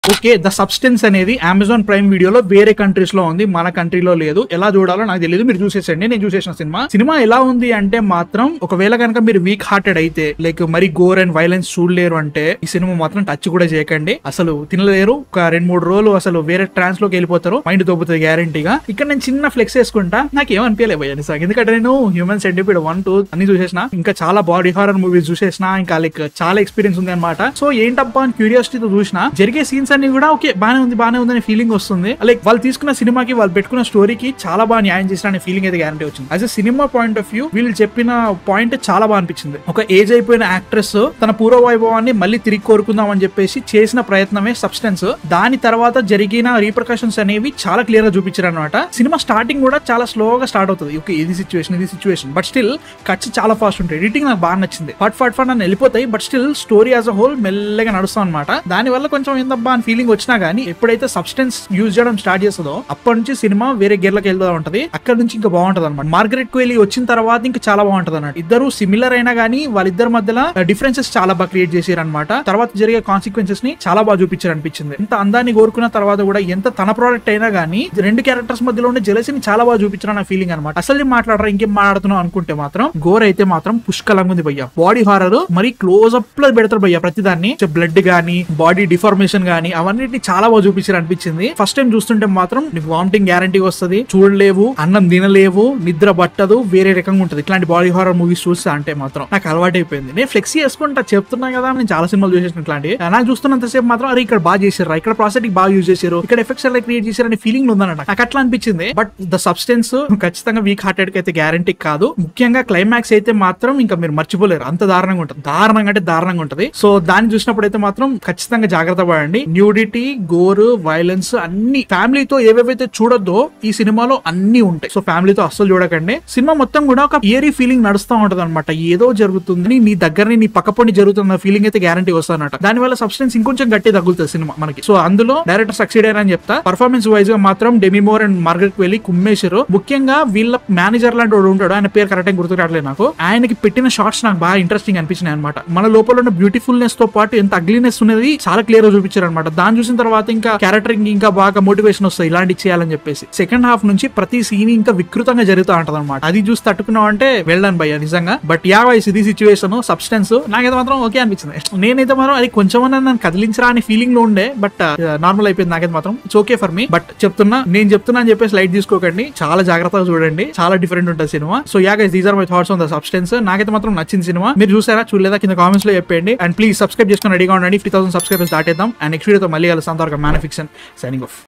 Okay, the substance అనేది Amazon Prime వీడియోలో వేరే కంట్రీస్ లో ఉంది, మన కంట్రీలో లేదు. ఎలా చూడాలో నాకు తెలియదు, మీరు చూసేసండి. నేను చూసేసిన సినిమా ఎలా ఉంది అంటే మాత్రం, ఒకవేళ కనుక మీరు వీక్ హార్టెడ్ అయితే, లైక్ మరి గోర్ అండ్ వైలెన్స్ చూడలేరు అంటే ఈ సినిమా మాత్రం టచ్ కూడా చేయకండి. అసలు తినలేరు. ఒక 2-3 రోజులు అసలు వేరే ట్రాన్స్ లోకి వెళ్ళిపోతారు, మైండ్ దొబ్బుతుంది గ్యారంటీగా. ఇక్కడ నేను చిన్న ఫ్లెక్స్ వేసుకుంటా, నాకు ఏమనిపించలేదు భయ్య నిజంగా. ఎందుకంటే నేను హ్యూమన్ సెంటిపిడ్ 1, 2 అన్ని చూసేసిన, ఇంకా చాలా బాడీ హారర్ మూవీస్ చూసేసిన, ఇంకా లైక్ చాలా ఎక్స్పీరియన్స్ ఉంది అనమాట. సో ఏంటబ్బా అని క్యూరియాసిటీతో చూసిన, జరిగే సీన్స్ అన్ని కూడా ఓకే బానే ఉంది అనే ఫీలింగ్ వస్తుంది. లైక్ వాళ్ళు తీసుకున్న సినిమాకి, వాళ్ళు పెట్టుకున్న స్టోరీకి చాలా బాగా న్యాయం చేసిన అనే ఫీలింగ్ అయితే గ్యారంటీ వచ్చింది. As a cinema point of view వీళ్ళు చెప్పిన పాయింట్ చాలా బాగా అనిపించింది. ఒక ఏజ్ అయిపోయిన యాక్ట్రెస్ తన పూర్వ వైభవాన్ని మళ్ళీ తిరిగి కోరుకుందాం అని చెప్పేసి చేసిన ప్రయత్నమే సబ్స్టెన్స్. దాని తర్వాత జరిగిన రీపర్కషన్స్ అనేవి చాలా క్లియర్ గా చూపించారు అనమాట. సినిమా స్టార్టింగ్ కూడా చాలా స్లోగా స్టార్ట్ అవుతుంది. ఓకే ఇది సిచ్యువేషన్ బట్ స్టిల్ కట్స్ చాలా ఫాస్ట్ ఉంటాయి. ఎడిటింగ్ నాకు బాగా నచ్చింది. ఫట్ నన్ను వెళ్ళిపోతాయి, but still story as a whole మెల్లగా నడుస్తాం అనమాట. దాని వల్ల కొంచెం ఏందబ్బా అని ఫీలింగ్ వచ్చినా గానీ, ఎప్పుడైతే సబ్స్టెన్స్ యూజ్ చేయడం స్టార్ట్ చేస్తుందో అప్పటి నుంచి సినిమా వేరే గేర్లకు వెళ్తూ ఉంటది. అక్కడ నుంచి ఇంకా బాగుంటది అనమాట. మార్గరెట్ క్వెలీ వచ్చిన తర్వాత ఇంకా చాలా బాగుంటది అన్నమాట. ఇద్దరు సిమిలర్ అయినా గానీ వాళ్ళిద్దరి మధ్యలో డిఫరెన్సెస్ చాలా బాగా క్రియేట్ చేశారు అనమాట. తర్వాత జరిగే కాన్సిక్వెన్సెస్ ని చాలా బాగా చూపించారు అనిపించింది. ఇంత అందాన్ని కోరుకున్న తర్వాత కూడా ఎంత తన ప్రోడక్ట్ అయినా గానీ రెండు క్యారెక్టర్స్ మధ్యలో ఉండే జెలసీని చాలా బాగా చూపించారు అన్న ఫీలింగ్ అనమాట. అసలు మాట్లాడరా ఇంకేం మాట్లాడుతున్నావు అనుకుంటే మాత్రం గోర్ అయితే మాత్రం పుష్కలంగా ఉంది భయ్య. బాడీ హారర్ మరి క్లోజ్ అప్ లో పెడతారు భయ్య ప్రతిదాన్ని. బ్లడ్ గానీ బాడీ డిఫార్మేషన్ గానీ అవన్నిటిని చాలా బాగా చూపించారు అనిపించింది. ఫస్ట్ టైం చూస్తుంటే మాత్రం నీకు వామిటింగ్ గ్యారంటీ వస్తుంది, చూడలేవు, అన్నం తినలేవు, నిద్ర పట్టదు, వేరే రకంగా ఉంటుంది. ఇట్లాంటి బాడీ హారర్ మూవీస్ చూస్తా అంటే మాత్రం నాకు అలవాటు అయిపోయింది. నేను ఫ్లెక్సీ చేసుకుంటా చెప్తున్నా కదా, నేను చాలా సినిమాలు చూసేసిన ఇట్లాంటి. నాకు చూస్తున్నంతసేపు మాత్రం అరే ఇక్కడ బాగా చేశారు, ఇక్కడ ప్రాసెటింగ్ బాగా యూజ్ చేశారు, ఇక్కడ ఎఫెక్ట్స్ ఎలా క్రియేట్ చేశారు అనే ఫీలింగ్ ఉందన్నమాట. నాకు అట్లా అనిపించింది. బట్ ద సబ్స్టెన్స్ ఖచ్చితంగా వీక్ హార్టెడ్ కి అయితే గ్యారంటీ కాదు. ముఖ్యంగా క్లైమాక్స్ అయితే మాత్రం ఇంకా మీరు మర్చిపోలేరు, అంత దారుణంగా ఉంటుంది. దారుణంగా ఉంటుంది. సో దాన్ని చూసినప్పుడు అయితే మాత్రం ఖచ్చితంగా జాగ్రత్త పడండి. న్యూడిటీ, గోర్, వైలెన్స్ అన్ని ఫ్యామిలీతో ఏవేవైతే చూడొద్దో ఈ సినిమాలో అన్ని ఉంటాయి. సో ఫ్యామిలీతో అస్సలు చూడకండి. సినిమా మొత్తం కూడా ఒక ఏరీ ఫీలింగ్ నడుస్తూ ఉంటది అనమాట. ఏదో జరుగుతుంది నీ దగ్గరని, నీ పక్కపొండి జరుగుతున్న ఫీలింగ్ అయితే గ్యారంటీ వస్తానట. దాని వల్ల సబ్స్టెన్స్ ఇంకొంచెం గట్టి తగ్గుతుంది సినిమా మనకి. సో అందులో డైరెక్టర్ సక్సీడ్ అని చెప్తా. పర్ఫార్మెన్స్ వైజ్ గా మాత్రం Demi Moore and Margaret Qualley కుమ్మేశారు. ముఖ్యంగా వీళ్ళ మేనేజర్ లాంటి వాడు ఉంటాడు, ఆయన పేరు కరెక్ట్ గుర్తు రావట్లేదు నాకు. ఆయనకి పెట్టిన షార్ట్స్ నాకు బాగా ఇంట్రెస్టింగ్ అనిపించినాయి అనమాట. మన లోపల ఉన్న బ్యూటిఫుల్నెస్ తో పాటు ఎంత అగ్లీనెస్ ఉన్నది చాలా క్లియర్ గా చూపించారు అనమాట. దాన్ని చూసిన తర్వాత ఇంకా క్యారెక్టర్ ఇంకా బాగా మోటివేషన్ వస్తుంది ఇలాంటి చేయాలని చెప్పేసి. సెకండ్ హాఫ్ నుంచి ప్రతి సీన్ ఇంకా వికృతంగా జరుగుతూ ఉంటది అనమాట. అది చూసి తట్టుకున్నావు అంటే వెళ్ళాను భయ్య నిజంగా. బట్ ఇది సిచ్యువేషన్ సబ్స్టెన్స్ నాకైతే మాత్రం ఓకే అనిపించింది. నేనైతే మాత్రం అది కొంచెం నన్ను కదిలించరా అనే ఫీలింగ్ లో ఉండే, బట్ నార్మల్ అయిపోయింది. నాకైతే మాత్రం it's okay for me. But నేను చెప్తున్నా అని చెప్పేసి లైట్ తీసుకోకండి, చాలా జాగ్రత్తగా చూడండి, చాలా డిఫరెంట్ ఉంటుంది cinema. So guys these are my thoughts on the substance. నాకైతే మాత్రం నచ్చింది సినిమా. మీరు చూసారా చూడలేదా కింద కామెంట్స్ లో చెప్పండి. అండ్ ప్లీజ్ సబ్స్క్రైబ్ చేసుకుని రెడీగా ఉండండి. 5000 సబ్స్క్రైబర్స్ దాటేద్దాం. అండ్ నెక్స్ట్ వీడియోతో మళ్ళీ కలుస్తాం. Man fiction signing of.